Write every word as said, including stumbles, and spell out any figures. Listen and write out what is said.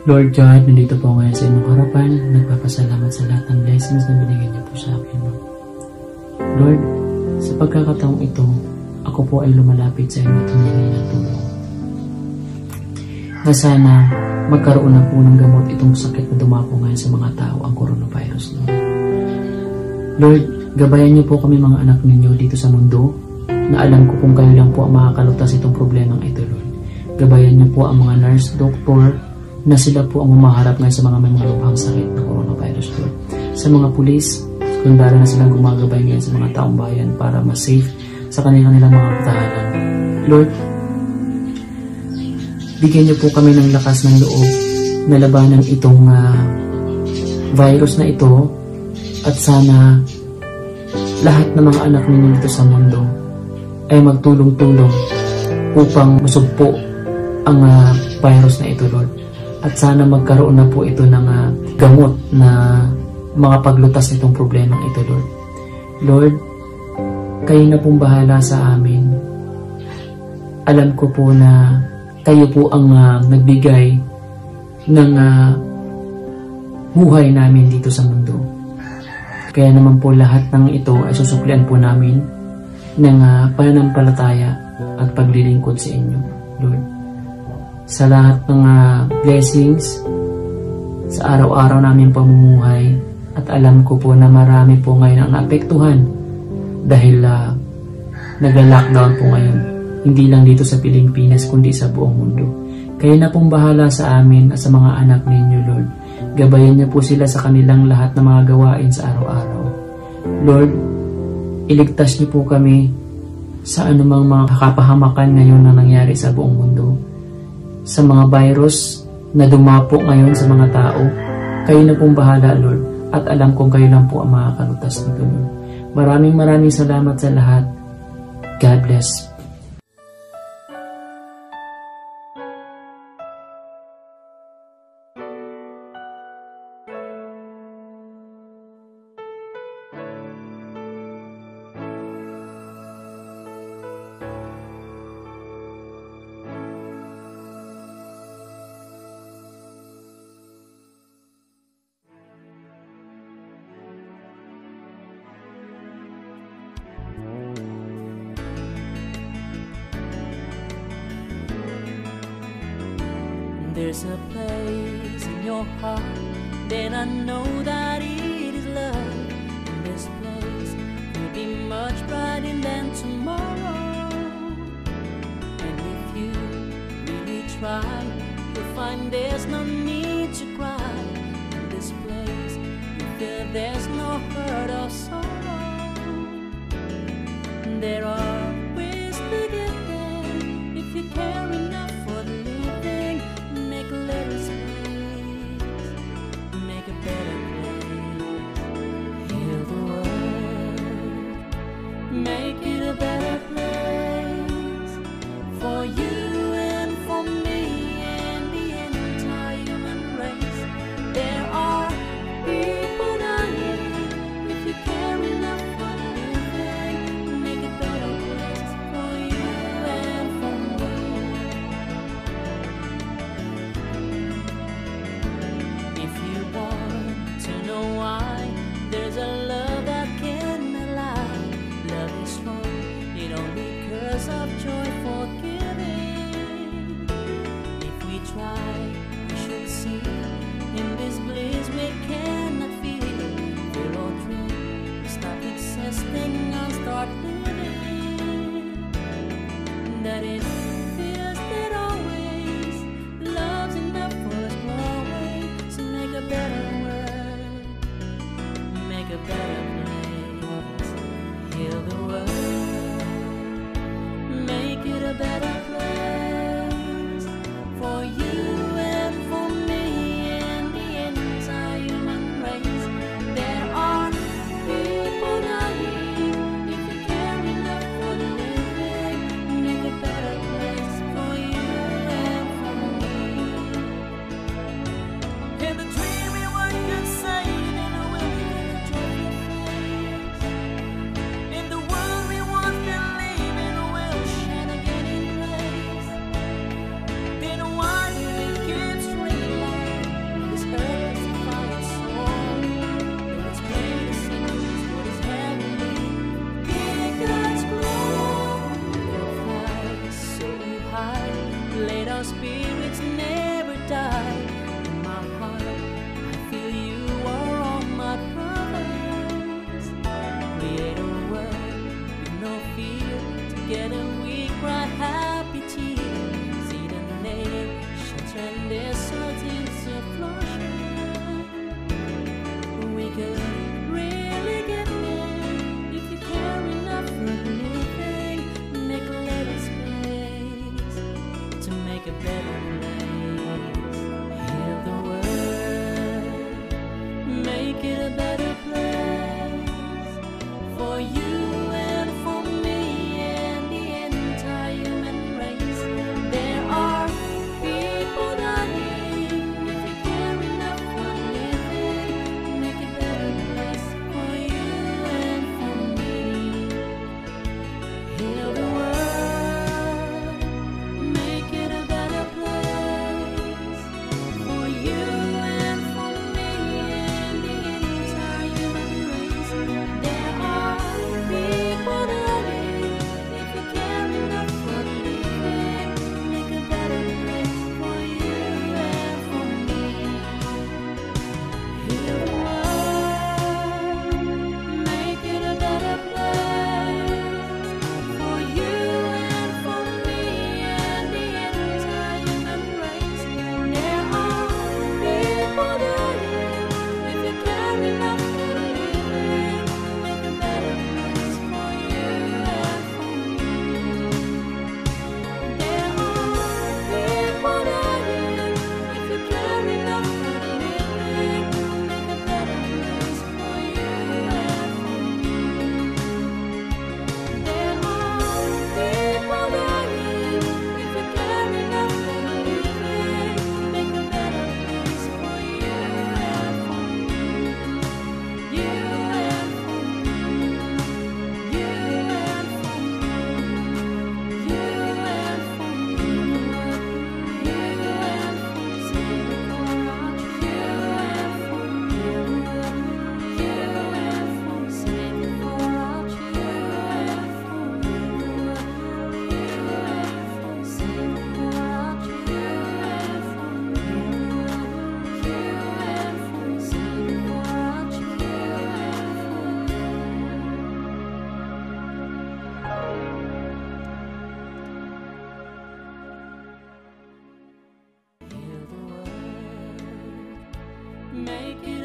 Lord God, nandito po ngayon sa inyong harapan. Nagpapasalamat sa lahat ng blessings na binigyan niyo po sa akin. Lord, sa pagkakataong ito, ako po ay lumalapit sa inyo at humingi ng tulong. Na sana magkaroon na po ng gamot itong sakit na dumapo ngayon sa mga tao, ang coronavirus, Lord. Lord, gabayan niyo po kami mga anak ninyo dito sa mundo, na alam ko kung kayo lang po ang makakalutas itong problemang ito, Lord. Gabayan niyo po ang mga nurse, doktor, na sila po ang umaharap ngayon sa mga may mga lubhang sakit na coronavirus, Lord. Sa mga pulis, kundara na silang gumagabay ngayon sa mga taong bayan para mas safe sa kanilang nilang mga tahanan. Lord, bigyan niyo po kami ng lakas ng loob na labanan itong uh, virus na ito, at sana lahat ng mga anak ninyo dito sa mundo ay magtulong-tulong upang masugpo ang uh, virus na ito, Lord. At sana magkaroon na po ito ng uh, gamot na mga paglutas nitong problema ito, Lord. Lord, kayo na pong bahala sa amin. Alam ko po na kayo po ang uh, nagbigay ng uh, buhay namin dito sa mundo. Kaya naman po lahat ng ito ay susuklian po namin ng uh, pananampalataya at paglilingkod sa inyo, Lord. Sa lahat ng uh, blessings sa araw-araw namin pamumuhay, at alam ko po na marami po ngayon ang naapektuhan dahil uh, nagla-lockdown po ngayon, hindi lang dito sa Pilipinas kundi sa buong mundo. Kayo na pong bahala sa amin at sa mga anak ninyo, Lord. Gabayan niyo po sila sa kanilang lahat ng mga gawain sa araw-araw. Lord, iligtas niyo po kami sa anumang mga kapahamakan ngayon na nangyari sa buong mundo. Sa mga virus na dumapo ngayon sa mga tao, kayo na pong bahala, Lord, at alam kong kayo lang po ang makakalutas nito, Lord. Maraming maraming salamat sa lahat. God bless. There's a place in your heart, then I know that it is love. And this place will be much brighter than tomorrow. And if you really try, you'll find there's no need to cry. In this place, you feel there's no hurt or sorrow. There are ways to get there if you care enough for the living. Make a little space, make a better place. Heal the world, make it a better place for you and for me and the entire human make it